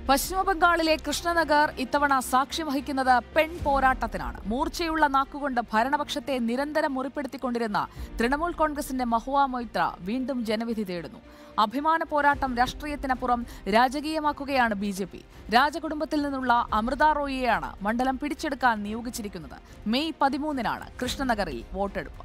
പശ്ചിമബംഗാളിലെ കൃഷ്ണനഗർ ഇത്തവണ സാക്ഷ്യം വഹിക്കുന്നത് പെൺ പോരാട്ടത്തിനാണ്. മൂർച്ചയുള്ള നാക്കുകൊണ്ട് ഭരണപക്ഷത്തെ നിരന്തരം മുറിപ്പെടുത്തിക്കൊണ്ടിരുന്ന തൃണമൂൽ കോൺഗ്രസിന്റെ മഹുവ മൊയ്ത്ര വീണ്ടും ജനവിധി തേടുന്നു. അഭിമാന പോരാട്ടം രാഷ്ട്രീയത്തിനപ്പുറം രാജകീയമാക്കുകയാണ് ബിജെപി. രാജകുടുംബത്തിൽ നിന്നുള്ള അമൃത റോയിയെയാണ് മണ്ഡലം പിടിച്ചെടുക്കാൻ നിയോഗിച്ചിരിക്കുന്നത്. മെയ് 13-നാണ് കൃഷ്ണനഗറിൽ വോട്ടെടുപ്പ്.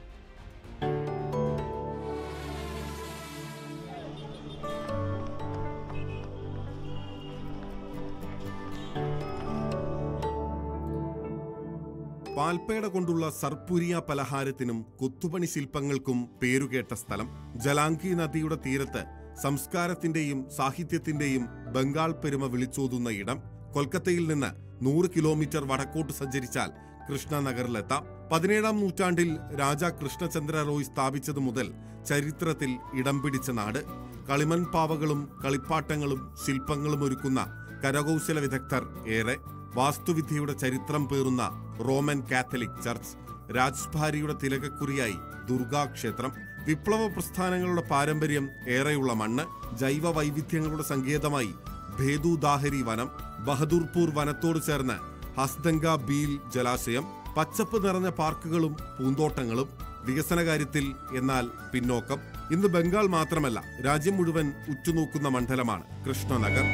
പാൽപ്പേട കൊണ്ടുള്ള സർപ്പുരിയ പലഹാരത്തിനും കൊത്തുപണി ശില്പങ്ങൾക്കും പേരുകേട്ട സ്ഥലം. ജലാംഗി നദിയുടെ തീരത്ത് സംസ്കാരത്തിന്റെയും സാഹിത്യത്തിന്റെയും ബംഗാൾ പെരുമ വിളിച്ചോതുന്ന ഇടം. കൊൽക്കത്തയിൽ നിന്ന് 100 കിലോമീറ്റർ വടക്കോട്ട് സഞ്ചരിച്ചാൽ കൃഷ്ണനഗറിലെത്താം. 17-ാം നൂറ്റാണ്ടിൽ രാജാ കൃഷ്ണചന്ദ്ര റോയ് സ്ഥാപിച്ചതു മുതൽ ചരിത്രത്തിൽ ഇടം പിടിച്ച നാട്. കളിമൺ പാവകളും കളിപ്പാട്ടങ്ങളും ശില്പങ്ങളും ഒരുക്കുന്ന കരകൗശല വിദഗ്ധർ ഏറെ. വാസ്തുവിദ്യയുടെ ചരിത്രം പേറുന്ന റോമൻ കാത്തലിക് ചർച്ച്, രാജ്ഭാരിയുടെ തിലകക്കുറിയായി ദുർഗാക്ഷേത്രം, വിപ്ലവ പ്രസ്ഥാനങ്ങളുടെ പാരമ്പര്യം ഏറെയുള്ള മണ്ണ്, ജൈവ വൈവിധ്യങ്ങളുടെ സങ്കേതമായി ഭേദുദാഹരി വനം, ബഹദൂർപൂർ വനത്തോട് ചേർന്ന് ഹസ്ദംഗ ബീൽ ജലാശയം, പച്ചപ്പ് നിറഞ്ഞ പാർക്കുകളും പൂന്തോട്ടങ്ങളും. വികസനകാര്യത്തിൽ എന്നാൽ പിന്നോക്കം. ഇന്ന് ബംഗാൾ മാത്രമല്ല, രാജ്യം മുഴുവൻ ഉറ്റുനോക്കുന്ന മണ്ഡലമാണ് കൃഷ്ണനഗർ.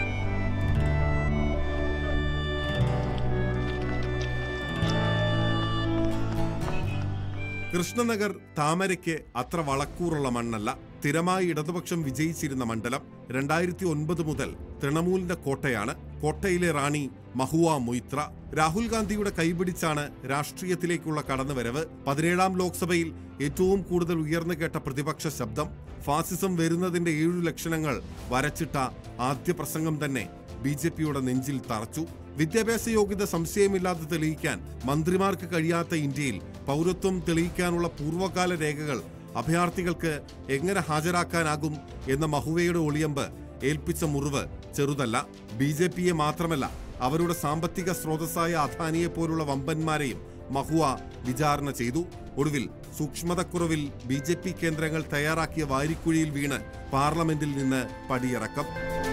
കൃഷ്ണനഗർ താമരയ്ക്ക് അത്ര വളക്കൂറുള്ള മണ്ണല്ല. സ്ഥിരമായി ഇടതുപക്ഷം വിജയിച്ചിരുന്ന മണ്ഡലം. 2009 മുതൽ തൃണമൂലിന്റെ കോട്ടയാണ്. കോട്ടയിലെ റാണി മഹുവ മൊയ്ത്ര. രാഹുൽ ഗാന്ധിയുടെ കൈപിടിച്ചാണ് രാഷ്ട്രീയത്തിലേക്കുള്ള കടന്നുവരവ്. 17-ാം ലോക്സഭയിൽ ഏറ്റവും കൂടുതൽ ഉയർന്നു കേട്ട പ്രതിപക്ഷ ശബ്ദം. ഫാസിസം വരുന്നതിന്റെ 7 ലക്ഷണങ്ങൾ വരച്ചിട്ട ആദ്യ പ്രസംഗം തന്നെ ബിജെപിയുടെ നെഞ്ചിൽ തറച്ചു. വിദ്യാഭ്യാസ യോഗ്യത സംശയമില്ലാതെ തെളിയിക്കാൻ മന്ത്രിമാർക്ക് കഴിയാത്ത ഇന്ത്യയിൽ പൗരത്വം തെളിയിക്കാനുള്ള പൂർവ്വകാല രേഖകൾ അഭയാർത്ഥികൾക്ക് എങ്ങനെ ഹാജരാക്കാനാകും എന്ന മഹുവയുടെ ഒളിയമ്പ് ഏൽപ്പിച്ച മുറിവ് ചെറുതല്ല. ബിജെപിയെ മാത്രമല്ല, അവരുടെ സാമ്പത്തിക സ്രോതസ്സായ അദാനിയെ പോലുള്ള വമ്പന്മാരെയും മഹുവ വിചാരണ ചെയ്തു. ഒടുവിൽ സൂക്ഷ്മതക്കുറവിൽ ബിജെപി കേന്ദ്രങ്ങൾ തയ്യാറാക്കിയ വാരിക്കുഴിയിൽ വീണ് പാർലമെന്റിൽ നിന്ന് പടിയിറക്കം.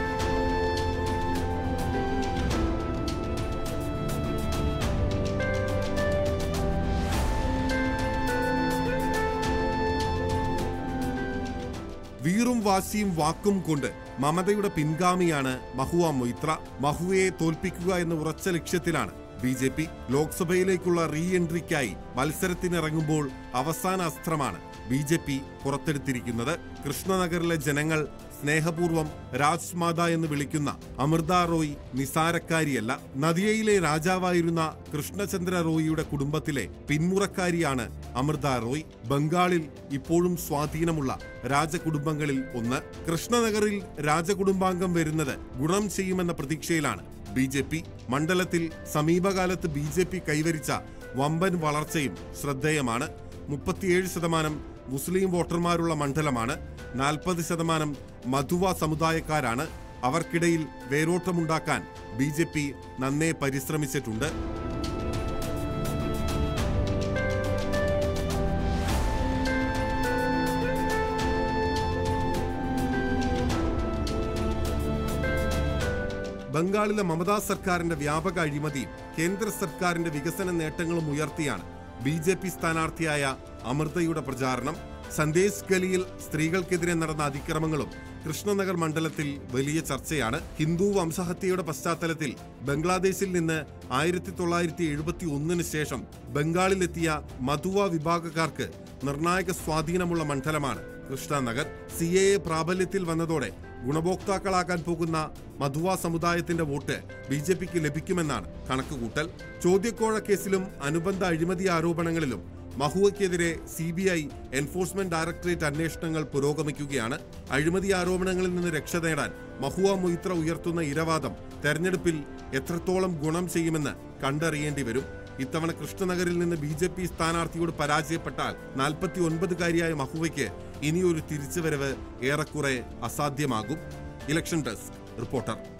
വീറും വാശിയും വാക്കും കൊണ്ട് മമതയുടെ പിൻഗാമിയാണ് മഹുവ മൊയ്ത്ര. മഹുവയെ തോൽപ്പിക്കുക എന്ന ഉറച്ച ലക്ഷ്യത്തിലാണ് ബിജെപി. ലോക്സഭയിലേക്കുള്ള റീ എൻട്രിക്കായി മത്സരത്തിനിറങ്ങുമ്പോൾ അവസാന അസ്ത്രമാണ് ബിജെപി പുറത്തെടുത്തിരിക്കുന്നത്. കൃഷ്ണനഗറിലെ ജനങ്ങൾ സ്നേഹപൂർവ്വം രാജ്മാത എന്ന് വിളിക്കുന്ന അമൃത റോയ് നിസാരക്കാരിയല്ല. നദിയയിലെ രാജാവായിരുന്ന കൃഷ്ണചന്ദ്ര റോയിയുടെ കുടുംബത്തിലെ പിന്മുറക്കാരിയാണ് അമൃത റോയ്. ബംഗാളിൽ ഇപ്പോഴും സ്വാധീനമുള്ള രാജകുടുംബങ്ങളിൽ ഒന്ന്. കൃഷ്ണനഗറിൽ രാജകുടുംബാംഗം വരുന്നത് ഗുണം ചെയ്യുമെന്ന പ്രതീക്ഷയിലാണ് ബിജെപി. മണ്ഡലത്തിൽ സമീപകാലത്ത് ബിജെപി കൈവരിച്ച വമ്പൻ വളർച്ചയും ശ്രദ്ധേയമാണ്. 37% മുസ്ലിം വോട്ടർമാരുള്ള മണ്ഡലമാണ്. 40% മധുവ സമുദായക്കാരാണ്. അവർക്കിടയിൽ വേരോട്ടമുണ്ടാക്കാൻ ബിജെപി നന്നേ പരിശ്രമിച്ചിട്ടുണ്ട്. ബംഗാളിലെ മമതാ സർക്കാരിന്റെ വ്യാപക അഴിമതിയും കേന്ദ്ര സർക്കാരിന്റെ വികസന നേട്ടങ്ങളും ഉയർത്തിയാണ് ബിജെപി സ്ഥാനാർത്ഥിയായ അമൃതയുടെ പ്രചാരണം. സന്ദേശ് ഗലിയിൽ സ്ത്രീകൾക്കെതിരെ നടന്ന അതിക്രമങ്ങളും കൃഷ്ണനഗർ മണ്ഡലത്തിൽ വലിയ ചർച്ചയാണ്. ഹിന്ദു വംശഹത്യയുടെ പശ്ചാത്തലത്തിൽ ബംഗ്ലാദേശിൽ നിന്ന് 1971 ശേഷം ബംഗാളിലെത്തിയ മധുവ വിഭാഗക്കാർക്ക് നിർണായക സ്വാധീനമുള്ള മണ്ഡലമാണ് കൃഷ്ണനഗർ. CAA പ്രാബല്യത്തിൽ വന്നതോടെ ഗുണഭോക്താക്കളാകാൻ പോകുന്ന മധുവ സമുദായത്തിന്റെ വോട്ട് ബിജെപിക്ക് ലഭിക്കുമെന്നാണ് കണക്കുകൂട്ടൽ. ചോദ്യക്കോഴ കേസിലും അനുബന്ധ അഴിമതി ആരോപണങ്ങളിലും മഹുവയ്ക്കെതിരെ CBI എൻഫോഴ്സ്മെന്റ് ഡയറക്ടറേറ്റ് അന്വേഷണങ്ങൾ പുരോഗമിക്കുകയാണ്. അഴിമതി ആരോപണങ്ങളിൽ നിന്ന് രക്ഷ നേടാൻ മഹുവ മൊയ്ത്ര ഉയർത്തുന്ന ഇരവാദം തെരഞ്ഞെടുപ്പിൽ എത്രത്തോളം ഗുണം ചെയ്യുമെന്ന് കണ്ടറിയേണ്ടി വരും. ഇത്തവണ കൃഷ്ണനഗറിൽ നിന്ന് ബിജെപി സ്ഥാനാർത്ഥിയോട് പരാജയപ്പെട്ടാൽ 49-കാരിയായ മഹുവയ്ക്ക് ഇനിയൊരു തിരിച്ചുവരവ് ഏറെക്കുറെ അസാധ്യമാകും. Election desk reporter.